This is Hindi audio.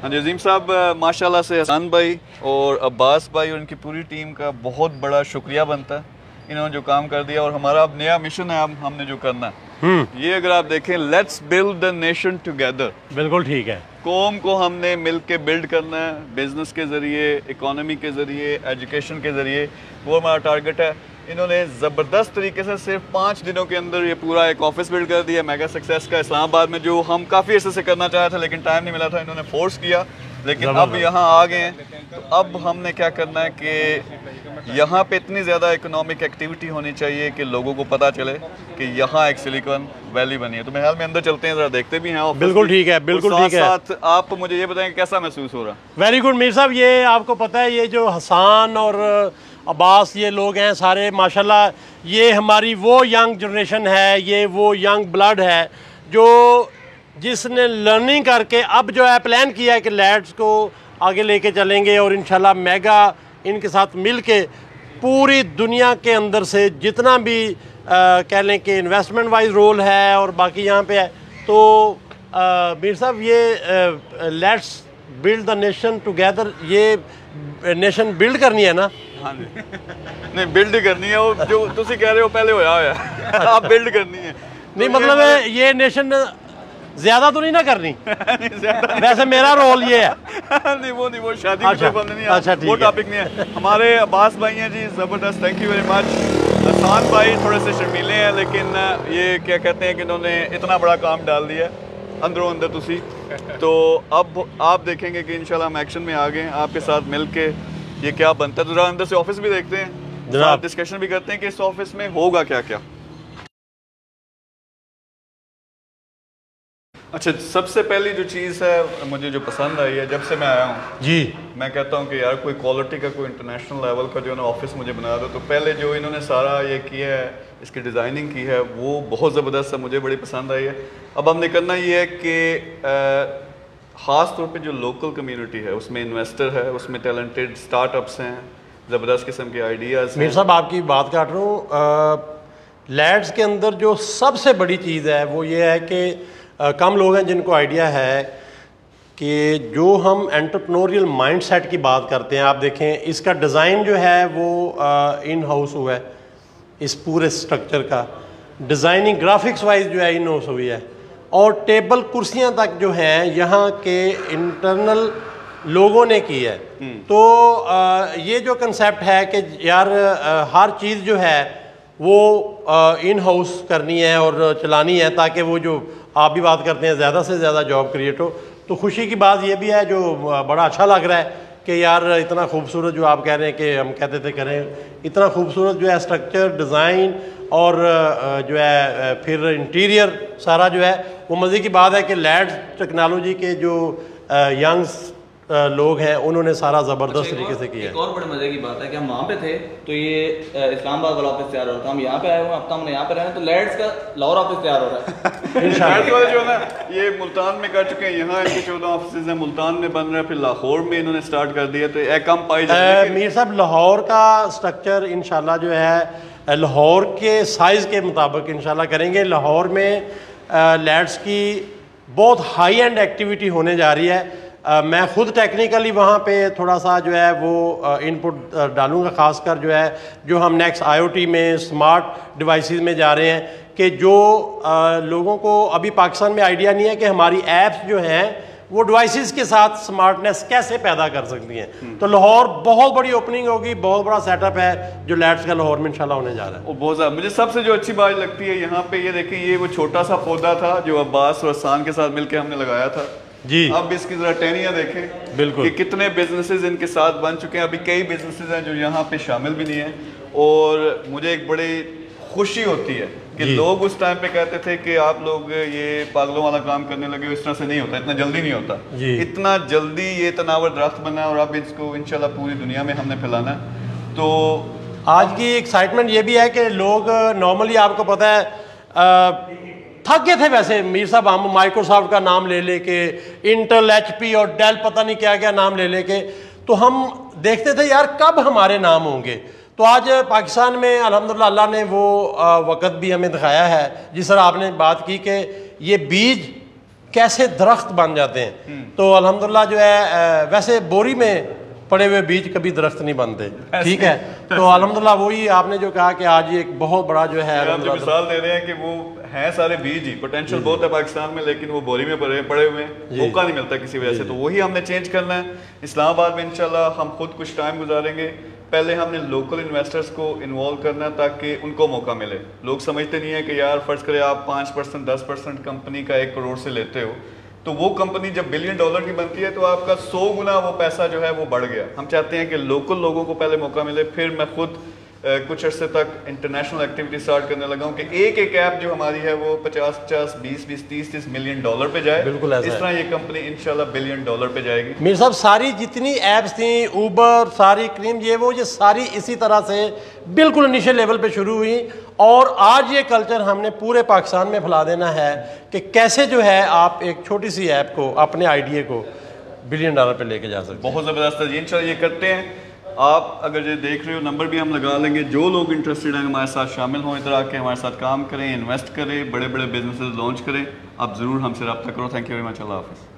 हाँ जी अजीम साहब, माशाल्लाह से हसन भाई और अब्बास भाई और उनकी पूरी टीम का बहुत बड़ा शुक्रिया बनता है। इन्होंने जो काम कर दिया और हमारा अब नया मिशन है, अब हमने जो करना है ये अगर आप देखें, let's build the nation together. बिल्कुल ठीक है। कौम को हमने मिल के बिल्ड करना है, बिजनेस के ज़रिए, इकोनॉमी के ज़रिए, एजुकेशन के ज़रिए, वो हमारा टारगेट है। इन्होंने ज़बरदस्त तरीके से सिर्फ 5 दिनों के अंदर ये पूरा एक ऑफिस बिल्ड कर दिया मेगा सक्सेस का इस्लामाबाद में, जो हम काफ़ी अर्से से करना चाह रहे थे लेकिन टाइम नहीं मिला था। इन्होंने फोर्स किया लेकिन अब यहाँ आ गए हैं। तो अब हमने क्या करना है कि यहाँ पे इतनी ज़्यादा इकोनॉमिक एक्टिविटी होनी चाहिए कि लोगों को पता चले कि यहाँ एक सिलिकॉन वैली बनी है। तो मेरे ख्याल में अंदर चलते हैं, ज़रा देखते भी हैं। बिल्कुल ठीक है, बिल्कुल ठीक है। साथ आप मुझे ये बताएं कैसा महसूस हो रहा है? वेरी गुड मीर साहब, ये आपको पता है ये जो हसान और अब्बास ये लोग हैं सारे माशाल्लाह, ये हमारी वो यंग जनरेशन है, ये वो यंग ब्लड है जो जिसने लर्निंग करके अब जो है प्लान किया है कि लैड्स को आगे लेके चलेंगे और इंशाल्लाह मेगा इनके साथ मिल के पूरी दुनिया के अंदर से जितना भी कह लें कि इन्वेस्टमेंट वाइज रोल है और बाकी यहाँ पे है। तो मीर साहब ये let's build the nation together, ये नेशन बिल्ड करनी है ना? हाँ जी नहीं, बिल्ड करनी है। वो जो तुसी कह रहे हो पहले होया होया आप बिल्ड करनी है। नहीं तो मतलब है ये नेशन ज्यादा तो नहीं ना करनी वैसे मेरा रोल ये है। नहीं वो शादी की बंद नहीं है। अच्छा, वो टॉपिक नहीं है। हमारे अब्बास भाई हैं जी, ज़बरदस्त, thank you very much. Hasan भाई थोड़े से शर्मीले हैं लेकिन ये क्या कहते हैं कि इन्होंने इतना बड़ा काम डाल दिया अंदरों अंदर तुसी। तो अब आप देखेंगे कि इंशाल्लाह हम एक्शन में आ गए आपके साथ मिल के ये क्या बनता है। तो जरा अंदर से ऑफिस भी देखते हैं, जरा डिस्कशन भी करते हैं कि इस ऑफिस में होगा क्या क्या। अच्छा, सबसे पहली जो चीज़ है मुझे जो पसंद आई है जब से मैं आया हूँ जी, मैं कहता हूँ कि यार कोई क्वालिटी का, कोई इंटरनेशनल लेवल का जो है ना ऑफिस मुझे बना दो। तो पहले जो इन्होंने सारा ये किया है, इसकी डिज़ाइनिंग की है, वो बहुत ज़बरदस्त है, मुझे बड़ी पसंद आई है। अब हमने करना ये है कि ख़ास तौर पे जो लोकल कम्युनिटी है उसमें इन्वेस्टर है, उसमें टैलेंटेड स्टार्टअप्स हैं, ज़बरदस्त किस्म के आइडियाज़। मीर साहब आपकी बात काट रहा हूँ। लैड्स के अंदर जो सबसे बड़ी चीज़ है वो ये है कि कम लोग हैं जिनको आइडिया है कि जो हम एंटरप्रेन्योरियल माइंडसेट की बात करते हैं, आप देखें इसका डिज़ाइन जो है वो इन हाउस हुआ है। इस पूरे स्ट्रक्चर का डिज़ाइनिंग ग्राफिक्स वाइज जो है इन हाउस हुई है और टेबल कुर्सियां तक जो हैं यहाँ के इंटरनल लोगों ने की है। तो ये जो कंसेप्ट है कि यार हर चीज़ जो है वो इन हाउस करनी है और चलानी है ताकि वो जो आप भी बात करते हैं ज़्यादा से ज़्यादा जॉब क्रिएट हो। तो खुशी की बात ये भी है जो बड़ा अच्छा लग रहा है कि यार इतना खूबसूरत जो आप कह रहे हैं कि हम कहते थे करें, इतना खूबसूरत जो है स्ट्रक्चर, डिज़ाइन और जो है फिर इंटीरियर सारा जो है वो मज़े की बात है कि लैड्स टेक्नोलॉजी के जो यंग्स लोग हैं उन्होंने सारा ज़बरदस्त तरीके से किया है। एक और बड़े मजे की बात है कि हम वहाँ पे थे तो ये इस्लामाबाद वाला ऑफिस तैयार हो रहा था, हम यहाँ पे आए हुए, अब हमने यहाँ पे रहना, तो लैड्स का लाहौर ऑफिस तैयार हो रहा है। लैड्स वाले जो है ना ये मुल्तान में कर चुके हैं, यहाँ इनके 14 ऑफिस हैं, मुल्तान में बन रहा है, फिर लाहौर में इन्होंने स्टार्ट कर दिया। तो एक कम पाई जाती है। मीर साहब लाहौर का स्ट्रक्चर इंशाल्लाह जो है लाहौर के साइज़ के मुताबिक इंशाल्लाह करेंगे। लाहौर में लैड्स की बहुत हाई एंड एक्टिविटी होने जा रही है। मैं खुद टेक्निकली वहाँ पे थोड़ा सा जो है वो इनपुट डालूँगा, ख़ासकर जो है जो हम नेक्स्ट IoT में स्मार्ट डिवाइसेस में जा रहे हैं कि जो लोगों को अभी पाकिस्तान में आइडिया नहीं है कि हमारी ऐप्स जो हैं वो डिवाइसेस के साथ स्मार्टनेस कैसे पैदा कर सकती हैं। तो लाहौर बहुत बड़ी ओपनिंग होगी, बहुत बड़ा सेटअप है जो लैड्स का लाहौर में इंशाल्लाह होने जा रहा है। बहुत ज़्यादा मुझे सबसे जो अच्छी बात लगती है यहाँ पे, ये देखिए ये वो छोटा सा पौधा था जो अब्बास और हसन के साथ मिलकर हमने लगाया था जी। अब इसकी जरा टहनियाँ देखें बिल्कुल कि कितने बिजनेसेस इनके साथ बन चुके हैं। अभी कई बिजनेसेस हैं जो यहाँ पे शामिल भी नहीं है और मुझे एक बड़ी खुशी होती है कि लोग उस टाइम पे कहते थे कि आप लोग ये पागलों वाला काम करने लगे हो, इस तरह से नहीं होता, इतना जल्दी नहीं होता। इतना जल्दी ये तनावर दरख्त बना और अब इसको इंशाल्लाह पूरी दुनिया में हमने फैलाना है। तो आज की एक्साइटमेंट ये भी है कि लोग नॉर्मली आपको पता है थक गए थे वैसे मीर साहब, हम माइक्रोसॉफ्ट का नाम ले लेके, इंटेल, HP और डेल पता नहीं क्या क्या नाम ले लेके, तो हम देखते थे यार कब हमारे नाम होंगे। तो आज पाकिस्तान में अल्हम्दुलिल्लाह अल्लाह ने वो वक़्त भी हमें दिखाया है। जिस तरह आपने बात की कि ये बीज कैसे दरख्त बन जाते हैं। तो अल्हम्दुलिल्लाह जो है वैसे बोरी में पड़े हुए बीज कभी दरख्त नहीं बनते, ठीक है। तो अल्हम्दुलिल्लाह वही आपने जो कहा कि आज ये एक बहुत बड़ा जो है आप जो मिसाल दे रहे हैं कि वो हैं सारे बीज ही, पोटेंशियल बहुत है पाकिस्तान में, लेकिन वो बोरी में पड़े हुए हैं, मौका नहीं मिलता किसी वजह से। तो वही हमने चेंज करना है। इस्लामाबाद में इंशाल्लाह हम खुद कुछ टाइम गुजारेंगे। पहले हमने लोकल इन्वेस्टर्स को इन्वॉल्व करना है ताकि उनको मौका मिले। लोग समझते नहीं है कि यार फ़र्ज़ करें आप 5% 10% कंपनी का 1 करोड़ से लेते हो, तो वो कंपनी जब $1 बिलियन की बनती है तो आपका 100 गुना वो पैसा जो है वो बढ़ गया। हम चाहते हैं कि लोकल लोगों को पहले मौका मिले। फिर मैं खुद कुछ अर्से तक इंटरनेशनल एक्टिविटी स्टार्ट करने लगा हूँ कि एक ऐप जो हमारी है वो 50-50, 20-20, $30-30 मिलियन पे जाए। बिल्कुल ऐसा इस तरह ये कंपनी इंशाल्लाह $1 बिलियन पे जाएगी। मीर साहब सारी जितनी ऐप्स थी, ऊबर, सारी क्रीम, ये सारी इसी तरह से बिल्कुल इनिशियल लेवल पे शुरू हुई, और आज ये कल्चर हमने पूरे पाकिस्तान में फैला देना है कि कैसे जो है आप एक छोटी सी ऐप को, अपने आइडिया को $1 बिलियन पे लेके जा सकते हैं। बहुत ज़बरदस्त है, इंशाल्लाह ये करते हैं। आप अगर ये देख रहे हो, नंबर भी हम लगा लेंगे। जो लोग इंटरेस्टेड हैं हमारे साथ शामिल हों, इधर आके हमारे साथ काम करें, इन्वेस्ट करें, बड़े बड़े बिजनेसेस लॉन्च करें, आप ज़रूर हमसे रब्ता करो। Thank you very much. अल्लाह हाफ़िज़।